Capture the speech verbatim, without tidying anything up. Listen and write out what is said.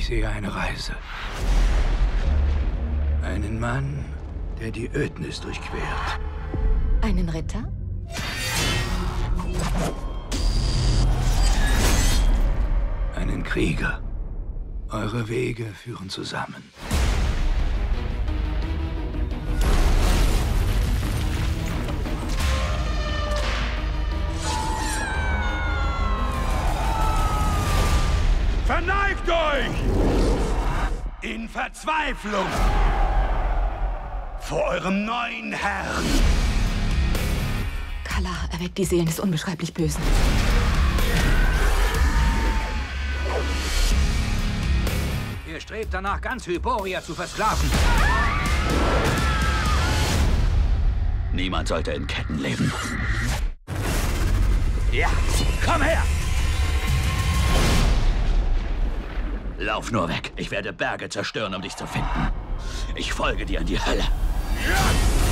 Ich sehe eine Reise. Einen Mann, der die Ödnis durchquert. Einen Ritter? Einen Krieger. Eure Wege führen zusammen. Verneigt euch! In Verzweiflung! Vor eurem neuen Herrn! Kalar erweckt die Seelen des unbeschreiblich Bösen. Ihr strebt danach, ganz Hyboria zu versklaven. Niemand sollte in Ketten leben. Ja, komm her! Lauf nur weg. Ich werde Berge zerstören, um dich zu finden. Ich folge dir in die Hölle. Ja!